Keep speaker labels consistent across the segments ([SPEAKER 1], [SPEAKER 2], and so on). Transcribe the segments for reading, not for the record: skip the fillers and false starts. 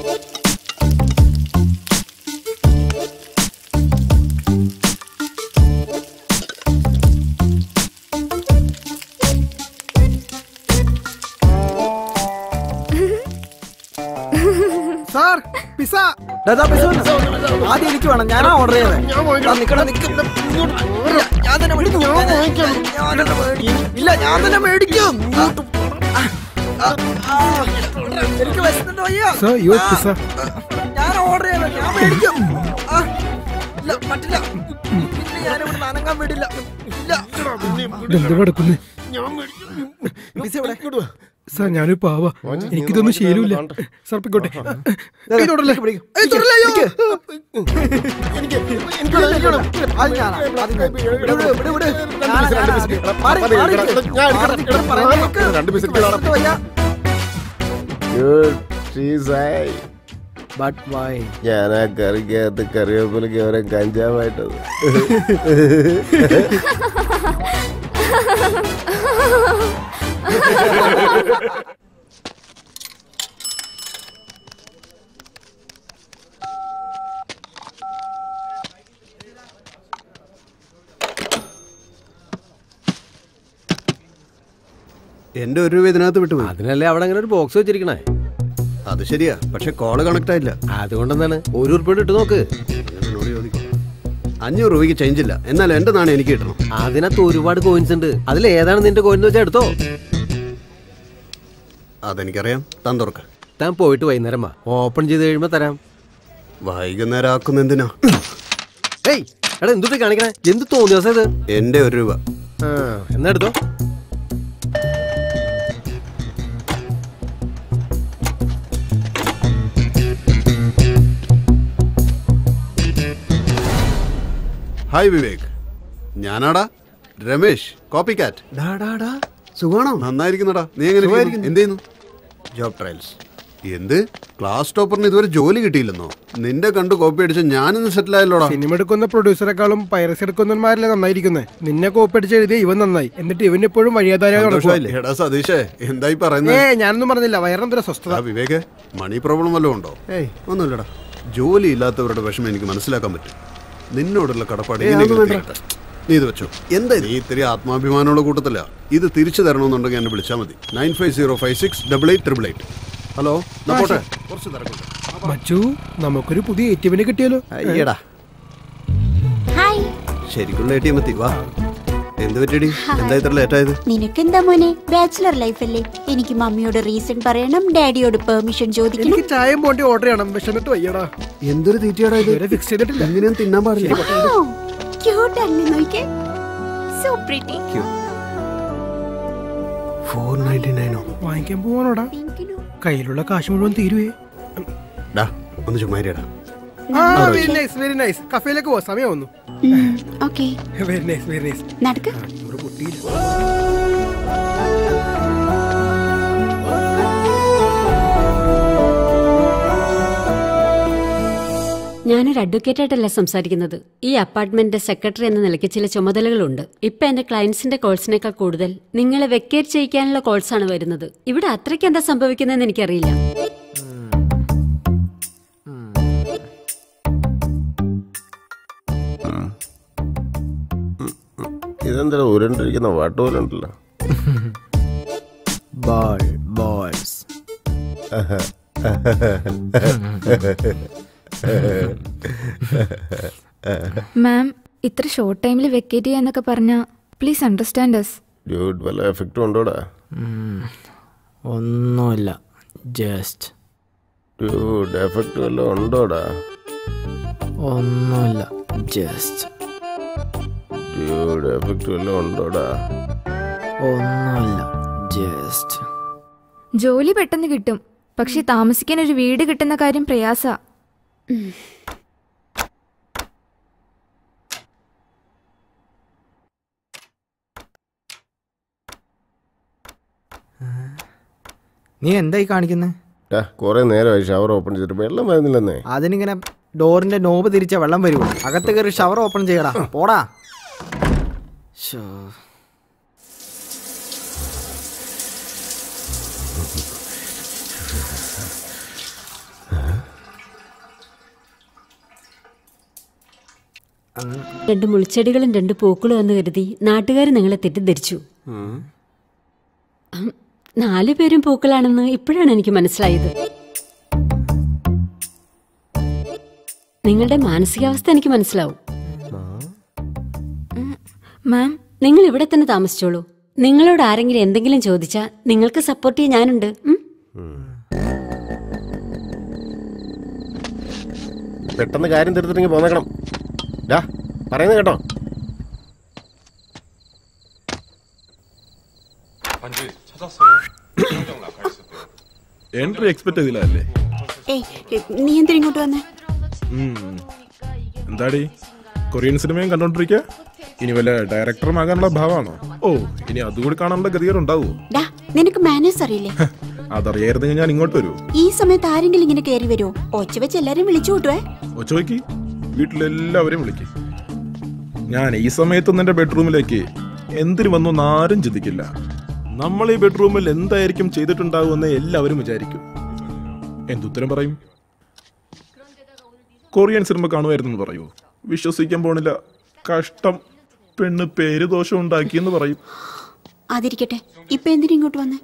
[SPEAKER 1] Sir pizza ആദ്യം എനിക്ക് വേണം. ഞാനാ ഓർഡർ ചെയ്തത്. ഇല്ല ഞാൻ തന്നെ മേടിക്കും. എനിക്ക് വിശന്നിട്ട് വയ്യ. ഞാൻ ഓർഡർ ചെയ്തത് ഞാൻ മേടിക്കും. ഇല്ല പറ്റില്ല. ഞാനിവിടെ അനങ്ങാൻ വിടില്ല. ഇല്ല പിസ ഇവിടെ.
[SPEAKER 2] സാർ ഞാനൊരു പാവ, എനിക്കിതൊന്നും ശീലമില്ല. സാർ പോയിക്കോട്ടെ.
[SPEAKER 3] ഞാൻ ആ കറിക്കകത്ത് കറിവേപ്പിലക്ക് അവരെ കഞ്ചാവായിട്ടത്.
[SPEAKER 4] എന്റെ ഒരു രൂപ ഇതിനകത്ത് വിട്ടുപോയി.
[SPEAKER 3] അതിനല്ലേ അവിടെ അങ്ങനെ ഒരു ബോക്സ് വെച്ചിരിക്കണേ.
[SPEAKER 4] അത് ശരിയാ, പക്ഷെ കോള് കണക്ട് ആയില്ല.
[SPEAKER 3] അതുകൊണ്ടെന്താണ് 1 ഉറുപ്പിക ഇട്ട് നോക്ക്.
[SPEAKER 4] 500 രൂപയ്ക്ക് ചേഞ്ച് ഇല്ല. എന്നാലും എന്റെ നാണയം എനിക്ക് കിട്ടണം.
[SPEAKER 3] അതിനകത്ത് ഒരുപാട് കോയിൻസ് ഉണ്ട്. അതിൽ ഏതാണ് നിന്റെ കോയിൻ വെച്ചാൽ എടുത്തോ.
[SPEAKER 4] അതെനിക്കറിയാം. താൻ തുറക്ക.
[SPEAKER 3] താൻ പോയിട്ട് വൈകുന്നേരം ഓപ്പൺ ചെയ്ത് കഴിയുമ്പോ തരാം.
[SPEAKER 4] വൈകുന്നേരം ആക്കുന്ന എന്തിനാ?
[SPEAKER 3] ഏയ് എടാ എന്തുട്ടി കാണിക്കണേ? എന്ത് തോന്നിയ ദിവസം ഇത്?
[SPEAKER 4] എന്റെ 1 രൂപ.
[SPEAKER 3] എന്നാ എടുത്തോ.
[SPEAKER 4] ഹായ് വിവേക്, ഞാനാടാ രമേശ്, കോപ്പി കാറ്റ്. സുഖാണോ? നന്നായിരിക്കുന്നടാ. നീ എങ്ങനെ എന്ത് ചെയ്യുന്നു? Job trials. എന്ത് ക്ലാസ് ടോപ്പറിന് ഇതുവരെ ജോലി കിട്ടിയില്ലെന്നോ? നിന്റെ കണ്ട് കോപ്പി അടിച്ച് ഞാനിന്ന് സെറ്റിൽ ആയല്ലോടാ.
[SPEAKER 2] സിനിമ എടുക്കുന്ന പ്രൊഡ്യൂസറെക്കാളും പൈറസി എടുക്കുന്നവന്മാരല്ലേ നന്നായിരിക്കുന്നേ. നിന്നെ കോപ്പി അടിച്ച് എഴുതിയ ഇവൻ നന്നായി, എന്നിട്ട് ഇവൻ എപ്പോഴും വഴിയാധാരം.
[SPEAKER 4] എടാ സതീഷേ, എന്തായി പറയുന്നത്?
[SPEAKER 2] ഞാനൊന്നും പറഞ്ഞില്ല. വയറെന്തൊരു സ്വസ്ഥത.
[SPEAKER 4] വിവേക്, മണി പ്രോബ്ലം വല്ലതും ഉണ്ടോ? ഒന്നുമില്ലടാ. ജോലി ഇല്ലാത്തവരുടെ വിഷമം എനിക്ക് മനസ്സിലാക്കാൻ പറ്റും. നിന്നോടുള്ള കടപ്പാട് നീ ഇത് വെച്ചോ. എന്താ നീ ഇത്തിരി ആത്മാഭിമാനമുള്ള കൂട്ടത്തില്ല. ഇത് തിരിച്ചു തരണമെന്നുണ്ടെങ്കിൽ എന്നെ വിളിച്ചാൽ മതി. 9505688888. ഹലോ, പോട്ടെ, കുറച്ച് തിരക്കുണ്ട്.
[SPEAKER 2] മച്ചു, നമുക്കൊരു പുതിയ ATM കിട്ടിയാലോ?
[SPEAKER 4] അയ്യടാ, ശരിക്കുള്ള ATM എത്തി. വാ. എന്ത് പറ്റിയടി? എന്താ ഇത്ര ലേറ്റ് ആയത്?
[SPEAKER 5] നിനക്കെന്താ മോനെ, ബാച്ചിലർ ലൈഫ് അല്ലേ? എനിക്ക് മമ്മിയോട് റീസൺ പറയണം, ഡാഡിയോട് പെർമിഷൻ ചോദിക്കണം.
[SPEAKER 2] എനിക്ക് ചായയും പോണ്ടി ഓർഡർ ചെയ്യണം. വിശന്നിട്ട് വയ്യടാ.
[SPEAKER 4] എന്തൊരു തീറ്റയാടാ ഇത്? ഫിക്സ് ചെയ്തിട്ടില്ല. എങ്ങനെയും തിന്നാൻ പാടില്ല.
[SPEAKER 5] ക്യൂട്ട് അല്ലേ? നോക്കിയേ, സോ പ്രിറ്റി.
[SPEAKER 4] 499
[SPEAKER 2] വാങ്ങിക്കാൻ പോവാനോടാ? കയ്യിലുള്ള കാശ് മുഴുവൻ തീരുവേ.
[SPEAKER 4] ഒന്ന് ചുമ്മാരിയടാ.
[SPEAKER 2] Very nice. കഫേയിലേക്ക് പോവാ, സമയം വന്നു.
[SPEAKER 5] Okay,
[SPEAKER 2] very nice.
[SPEAKER 5] നടക്ക്.
[SPEAKER 6] ഞാനൊരു അഡ്വക്കേറ്റായിട്ടല്ല സംസാരിക്കുന്നത്. ഈ അപ്പാർട്ട്മെന്റിന്റെ സെക്രട്ടറി എന്ന നിലയ്ക്ക് ചില ചുമതലകളുണ്ട്. ഇപ്പൊ എന്റെ ക്ലയന്റ്സിന്റെ കോൾസിനേക്കാൾ കൂടുതൽ നിങ്ങളെ വെക്കേറ്റ് ചെയ്യിക്കാനുള്ള കോൾസാണ് വരുന്നത്. ഇവിടെ അത്രയ്ക്ക് എന്താ സംഭവിക്കുന്നതെന്ന് എനിക്കറിയില്ല.
[SPEAKER 3] ഇതെന്താ ഉരുണ്ടിരിക്കുന്ന വാട്ട് പോലെ ഉണ്ടല്ലോ.
[SPEAKER 7] മാം, ഇത്ര ഷോർട്ട് ടൈമിൽ വെക്കേറ്റ് ചെയ്യാന്നൊക്കെ പറഞ്ഞാ പ്ലീസ് അണ്ടർസ്റ്റാൻഡ് us.
[SPEAKER 3] ഡ്യൂഡ്, വല്ല എഫക്റ്റും ഉണ്ടോടാ?
[SPEAKER 1] ഒന്നുമില്ല, ജസ്റ്റ്.
[SPEAKER 3] ഡ്യൂഡ്, എഫക്റ്റ് വല്ലതും ഉണ്ടോടാ?
[SPEAKER 1] ഒന്നുമില്ല, ജസ്റ്റ്.
[SPEAKER 3] ഡ്യൂഡ്, എഫക്റ്റ് വല്ലതും ഉണ്ടോടാ?
[SPEAKER 1] ഒന്നുമില്ല, ജസ്റ്റ്.
[SPEAKER 7] ജോലി പെട്ടെന്ന് കിട്ടും, പക്ഷെ താമസിക്കാൻ ഒരു വീട് കിട്ടുന്ന കാര്യം പ്രയാസ.
[SPEAKER 1] നീ എന്തായി കാണിക്കുന്നത്?
[SPEAKER 3] കുറെ നേരമായി ഷവർ ഓപ്പൺ ചെയ്തിട്ട് വെള്ളം വരുന്നില്ലെന്നേ.
[SPEAKER 1] അതിനിങ്ങനെ ഡോറിന്റെ നോബ് തിരിച്ച വെള്ളം വരുമോ? അകത്ത് കയറി ഷവർ ഓപ്പൺ ചെയ്യടാ, പോടാ.
[SPEAKER 6] രണ്ട് മുൾച്ചെടികളും രണ്ട് പൂക്കളും എന്ന് കരുതി നാട്ടുകാർ നിങ്ങളെ തെറ്റിദ്ധരിച്ചു. 4 പേരും പൂക്കളാണെന്ന് ഇപ്പോഴാണ് എനിക്ക് മനസ്സിലായത്. നിങ്ങളുടെ മാനസികാവസ്ഥ എനിക്ക് മനസ്സിലാവും.
[SPEAKER 7] മാം,
[SPEAKER 6] നിങ്ങൾ ഇവിടെ തന്നെ താമസിച്ചോളൂ. നിങ്ങളോട് ആരെങ്കിലും എന്തെങ്കിലും ചോദിച്ചാൽ നിങ്ങൾക്ക് സപ്പോർട്ട് ചെയ്യാൻ ഞാനുണ്ട്.
[SPEAKER 3] പെട്ടെന്ന് കാര്യം തീർത്തിട്ടെങ്കിൽ പോന്നേക്കണം. പറയുന്നത് കേട്ടോ.
[SPEAKER 8] എൻട്രി എക്സ്പെക്ട് ചെയ്തില്ലേ?
[SPEAKER 5] നീ എന്തിനാ ഇങ്ങോട്ട് വന്നേ?
[SPEAKER 8] എന്താടി കൊറിയൻ സിനിമയും കണ്ടോണ്ടിരിക്കുക? ഇനി വല്ല ഡയറക്ടറുമാകാനുള്ള ഭാവമാണോ? ഓ, ഇനി അതുകൂടി കാണാനുള്ള ഗതികേട് ഉണ്ടാവോ?
[SPEAKER 5] നിനക്ക് മാനേഴ്സ് അറിയില്ലേ?
[SPEAKER 8] അതറിയായിരുന്നെങ്കിൽ ഞാൻ ഇങ്ങോട്ട് വരുമോ?
[SPEAKER 5] ഈ സമയത്ത് ആരെങ്കിലും ഇങ്ങനെ കയറി വരുമോ? ഒച്ച വെച്ച് എല്ലാരും വിളിച്ചു കൂട്ടുവേ.
[SPEAKER 8] ഒച്ചവയ്ക്ക് വീട്ടിലെല്ലാവരെയും വിളിക്കും. ഞാൻ ഈ സമയത്തൊന്നും എന്റെ ബെഡ്റൂമിലേക്ക് എന്തിനു വന്നു ആരും ചിന്തിക്കില്ല. നമ്മൾ ഈ ബെഡ്റൂമിൽ എന്തായിരിക്കും ചെയ്തിട്ടുണ്ടാവുമെന്ന് എല്ലാവരും വിചാരിക്കും. എന്തുത്തരം പറയും? കൊറിയൻ സിനിമ കാണുമായിരുന്നു പറയൂ. വിശ്വസിക്കാൻ പോണില്ല. കഷ്ടം, പെണ്ണ് പേര് ദോഷം ഉണ്ടാക്കിയെന്ന് പറയും.
[SPEAKER 5] അതിരിക്കട്ടെ, ഇപ്പൊ എന്തിനാ ഇങ്ങോട്ട് വന്നേ?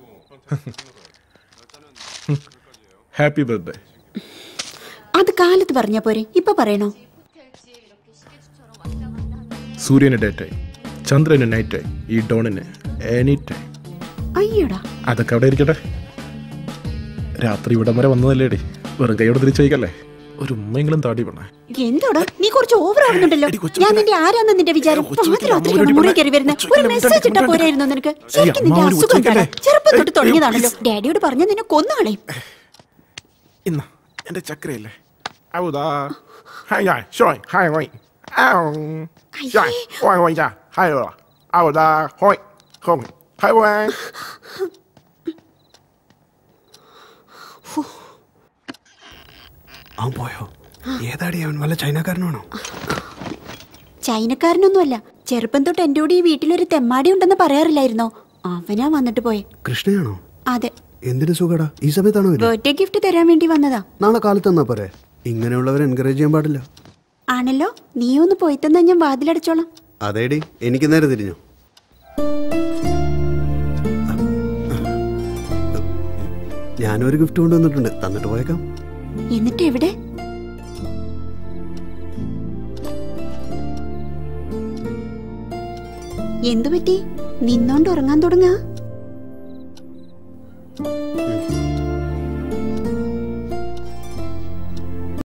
[SPEAKER 8] Happy birthday.
[SPEAKER 5] അത് കാലത്ത് പറഞ്ഞ പോരെ, ഇപ്പൊ പറയണോ?
[SPEAKER 8] സൂര്യന് ഡേ ടൈം, ചന്ദ്രന് നൈറ്റ് ടൈം, ഈ ഡോണിന് എനി ടൈം.
[SPEAKER 5] അയ്യോടാ,
[SPEAKER 8] അതൊക്കെ അവിടെ ഇരിക്കട്ടെ. രാത്രി ഇവിടം വരെ വന്നതല്ലേടി, വെറും കൈയോടെ തിരിച്ചയക്കല്ലേ. ഒരു ഉമ്മെങ്കിലും താടി വേണേ.
[SPEAKER 5] എന്തോടാ നീ കുറച്ച് ഓവർ ആവുന്നുണ്ടല്ലോ. ഞാൻ നിന്റെ ആരാന്ന് നിന്റെ വിചാരം? മുറി കയറി വരുന്ന ഒരു മെസ്സേജ് ഇട്ടാ പോരായിരുന്നു നിനക്ക്? ശരിക്കും നിന്റെ അസുഖം ചെറുപ്പം തൊട്ട് തുടങ്ങിയതാണല്ലോ. ഡാഡിയോട് പറഞ്ഞ നിന്നെ കൊന്നുകളയും.
[SPEAKER 8] ഇന്ന എന്റെ ചക്രയല്ലേ.
[SPEAKER 4] അവൻ പോയോ? ഏതാടി അവൻ? വല്ല ചൈനക്കാരനാണോ?
[SPEAKER 5] ചൈനക്കാരനൊന്നുമല്ല. ചെറുപ്പം തൊട്ട് എന്റെ കൂടെ ഈ വീട്ടിലൊരു തെമ്മാടി ഉണ്ടെന്ന് പറയാറില്ലായിരുന്നോ? അവനാ വന്നിട്ട് പോയെ.
[SPEAKER 4] കൃഷ്ണയാണോ?
[SPEAKER 5] അതെ.
[SPEAKER 4] എന്തിനു സുഖടാ? ഈ സമയത്താണോ?
[SPEAKER 5] ബർത്ത്ഡേ ഗിഫ്റ്റ് തരാൻ വേണ്ടി വന്നതാ.
[SPEAKER 4] നാളെ കാലത്ത് തന്നാ പോരെ? ഇങ്ങനെയുള്ളവരെ എൻകറേജ് ചെയ്യാൻ പാടില്ല.
[SPEAKER 5] ആണല്ലോ, നീ ഒന്ന് പോയി തന്നാ ഞാൻ വാതിലടച്ചോളാം.
[SPEAKER 4] അതേടി, എനിക്ക് നേരെ തിരിഞ്ഞു. ഞാനൊരു ഗിഫ്റ്റ് കൊണ്ടുവന്നിട്ടുണ്ട്, തന്നിട്ട് പോയേക്കാം.
[SPEAKER 5] എന്നിട്ട് എവിടെ? എന്തു പറ്റി? നിന്നോണ്ട് ഉറങ്ങാൻ തുടങ്ങാ?